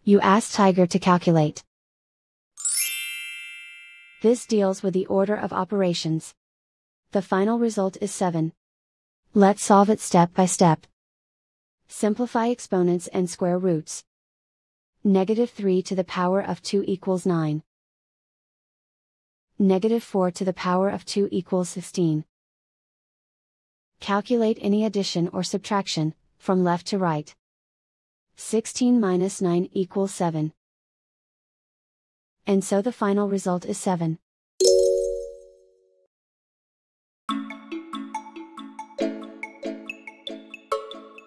You ask Tiger to calculate. This deals with the order of operations. The final result is 7. Let's solve it step by step. Simplify exponents and square roots. -3 to the power of 2 equals 9. -4 to the power of 2 equals 16. Calculate any addition or subtraction, from left to right. 16 minus 9 equals 7. And so the final result is 7.